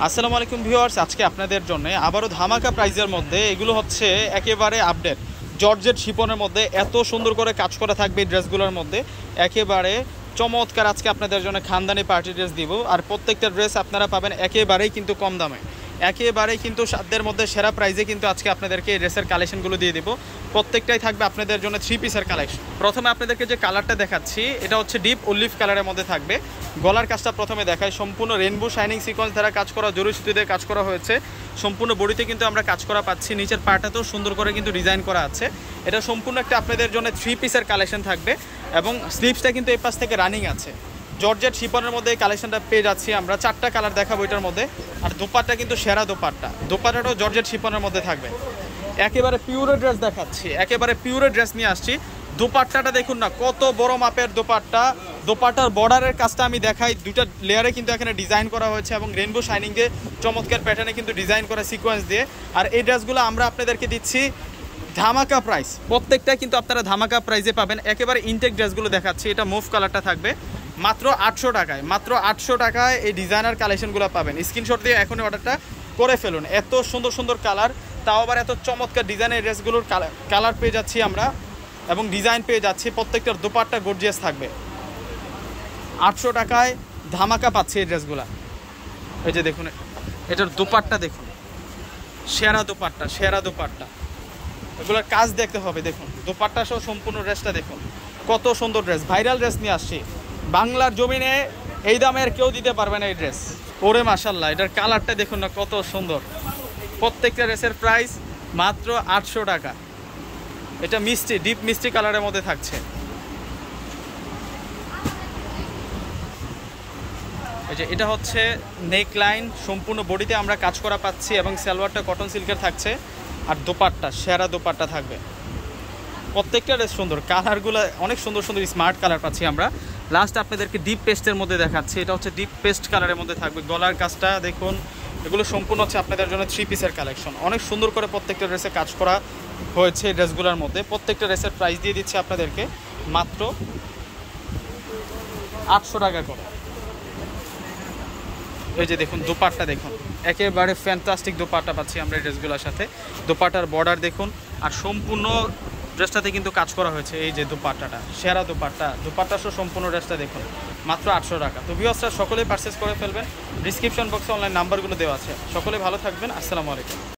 আসসালামু আলাইকুম ভিউয়ার্স, আজকে আপনাদের জন্য আবারও ধামাকা প্রাইজের মধ্যে এগুলো হচ্ছে একেবারে আপডেট জর্জেট শিপনের মধ্যে এত সুন্দর করে কাজ করা থাকবে এই ড্রেসগুলোর মধ্যে। একেবারে চমৎকার আজকে আপনাদের জন্য খানদানি পার্টি ড্রেস দিব। আর প্রত্যেকটা ড্রেস আপনারা পাবেন একেবারেই কিন্তু কম দামে, একেবারেই কিন্তু সাধ্যের মধ্যে সেরা প্রাইজে কিন্তু আজকে আপনাদেরকে এই ড্রেসের কালেকশনগুলো দিয়ে দেবো। প্রত্যেকটাই থাকবে আপনাদের জন্য 3 পিসের কালেকশন। প্রথমে আপনাদেরকে যে কালারটা দেখাচ্ছি এটা হচ্ছে ডিপ অলিভ কালারের মধ্যে থাকবে। গলার কাজটা প্রথমে দেখায়, সম্পূর্ণ রেনবো শাইনিং সিকোয়েন্স দ্বারা কাজ করা, জরি সুতি দিয়ে কাজ করা হয়েছে। সম্পূর্ণ বডিতে কিন্তু আমরা কাজ করা পাচ্ছি, নিচের পার্টটাতেও সুন্দর করে কিন্তু ডিজাইন করা আছে। এটা সম্পূর্ণ একটা আপনাদের জন্য 3 পিসের কালেকশন থাকবে এবং স্লিভসটা কিন্তু এই পাশ থেকে রানিং আছে। জর্জেট শিপনের মধ্যে এই কালেকশনটা পেয়ে যাচ্ছি আমরা। 4টা কালার দেখাবো এটার মধ্যে। আর দোপাট্টা কিন্তু সেরা দোপাট্টাটাও জর্জেট শিপনের মধ্যে থাকবে। একেবারে পিওরের ড্রেস দেখাচ্ছি, একেবারে পিওরের ড্রেস নিয়ে আসছি। দোপাট্টাটা দেখুন না কত বড় মাপের দোপাট্টা। দোপাট্টার বর্ডারের কাজটা আমি দেখাই, 2টা লেয়ারে কিন্তু এখানে ডিজাইন করা হয়েছে এবং রেনবো শাইনিং দিয়ে চমৎকার প্যাটার্নে কিন্তু ডিজাইন করা সিকোয়েন্স দিয়ে। আর এই ড্রেসগুলো আমরা আপনাদেরকে দিচ্ছি ধামাকা প্রাইস, প্রত্যেকটা কিন্তু আপনারা ধামাকা প্রাইসে পাবেন। একেবারে ইনটেক ড্রেসগুলো দেখাচ্ছি, এটা মুভ কালারটা থাকবে মাত্র 800 টাকায়। মাত্র 800 টাকায় এই ডিজাইনার কালেকশনগুলো পাবেন। স্ক্রিনশট দিয়ে এখনই অর্ডারটা করে ফেলুন। এত সুন্দর সুন্দর কালার, তাও আবার এত চমৎকার ডিজাইনের ড্রেসগুলোর কালার পেয়ে যাচ্ছি আমরা এবং ডিজাইন পেয়ে যাচ্ছি। প্রত্যেকটার দোপাট্টা গর্জিয়াস থাকবে। 800 টাকায় ধামাকা পাচ্ছি এই ড্রেসগুলা। এই যে দেখুন এটার দোপাট্টা দেখুন, সেরা দোপাট্টা। এগুলোর কাজ দেখতে হবে, দেখুন দোপাট্টা সহ সম্পূর্ণ ড্রেসটা দেখুন কত সুন্দর ড্রেস। ভাইরাল ড্রেস নিয়ে আসছি, বাংলার জমিনে এই দামের কেউ দিতে পারবে না এই ড্রেস। ওরে মাশাল্লাহ, এটার কালারটা দেখুন না কত সুন্দর। প্রত্যেকটা ড্রেসের প্রাইস মাত্র 800 টাকা। এটা মিষ্টি, ডিপ মিষ্টি কালারের মধ্যে থাকছে। এই যে এটা হচ্ছে নেক লাইন, সম্পূর্ণ বডিতে আমরা কাজ করা পাচ্ছি এবং সালোয়ারটা কটন সিল্কের থাকছে। আর দোপাট্টা সেরা দোপাট্টা থাকবে। প্রত্যেকটা ড্রেস সুন্দর, কালারগুলো অনেক সুন্দর সুন্দর স্মার্ট কালার পাচ্ছি আমরা। লাস্ট আপনাদেরকে ডিপ পেস্টের মধ্যে দেখাচ্ছি, এটা হচ্ছে ডিপ পেস্ট কালারের মধ্যে থাকবে। গলার কাজটা দেখুন, এগুলো সম্পূর্ণ হচ্ছে আপনাদের জন্য 3 পিসের কালেকশন। অনেক সুন্দর করে প্রত্যেকটা ড্রেসে কাজ করা হয়েছে এই ড্রেসগুলোর মধ্যে। প্রত্যেকটা ড্রেসের প্রাইস দিয়ে দিচ্ছে আপনাদেরকে মাত্র 800 টাকা করে। এই যে দেখুন দোপাট্টা দেখুন, একেবারে ফ্যান্টাস্টিক দোপাট্টা পাচ্ছি আমরা এই ড্রেসগুলোর সাথে। দোপাট্টার বর্ডার দেখুন, আর সম্পূর্ণ ড্রেসটাতে কিন্তু কাজ করা হয়েছে। এই যে দোপাট্টাটা সেরা দোপাট্টা সহ সম্পূর্ণ ড্রেসটা দেখুন মাত্র 800 টাকা। তো ভিউয়ার্সরা সকলেই পারচেস করে ফেলবেন। ডিসক্রিপশন বক্সে অনলাইন নাম্বারগুলো দেওয়া আছে। সকলে ভালো থাকবেন। আসসালামু আলাইকুম।